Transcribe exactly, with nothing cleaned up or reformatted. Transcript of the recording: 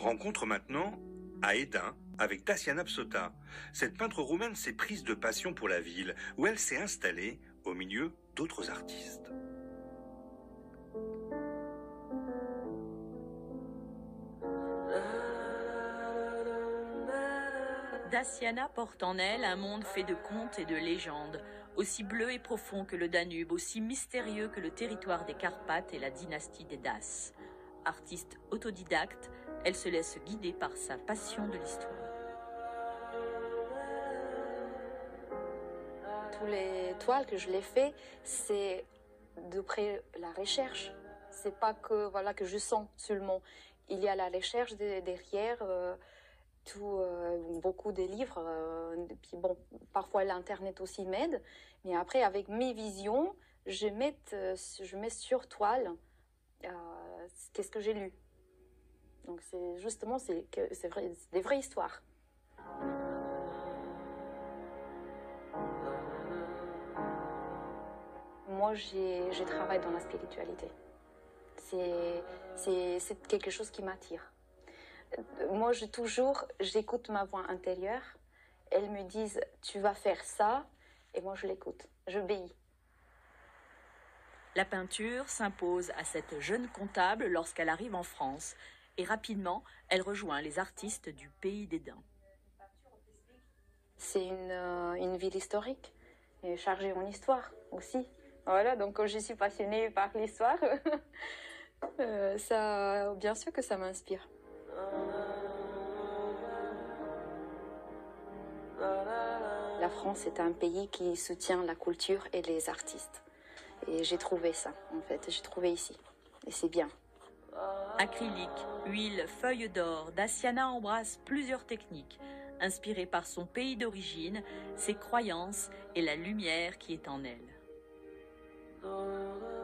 Rencontre maintenant à Edin avec Daciana Psota. Cette peintre roumaine s'est prise de passion pour la ville, où elle s'est installée au milieu d'autres artistes. Daciana porte en elle un monde fait de contes et de légendes, aussi bleu et profond que le Danube, aussi mystérieux que le territoire des Carpates et la dynastie des Daces. Artiste autodidacte, elle se laisse guider par sa passion de l'histoire. Tous les toiles que je les fais, c'est d'après la recherche. C'est pas que voilà que je sens seulement. Il y a la recherche de, derrière. Euh, Tout, euh, beaucoup de livres, euh, puis bon, parfois l'internet aussi m'aide, mais après avec mes visions, je mets, euh, je mets sur toile euh, qu'est-ce que j'ai lu. Donc c'est justement c'est que c'est vrai, c'est des vraies histoires. Moi j'ai je travaille dans la spiritualité. C'est c'est c'est quelque chose qui m'attire. Moi, je toujours, j'écoute ma voix intérieure. Elles me disent, tu vas faire ça, et moi je l'écoute, j'obéis. La peinture s'impose à cette jeune comptable lorsqu'elle arrive en France, et rapidement, elle rejoint les artistes du pays d'Edin. C'est une, euh, une ville historique, et chargée en histoire aussi. Voilà, donc quand je suis passionnée par l'histoire, euh, ça, bien sûr que ça m'inspire. La France est un pays qui soutient la culture et les artistes. Et j'ai trouvé ça, en fait. J'ai trouvé ici. Et c'est bien. Acrylique, huile, feuille d'or, Daciana embrasse plusieurs techniques. Inspirée par son pays d'origine, ses croyances et la lumière qui est en elle.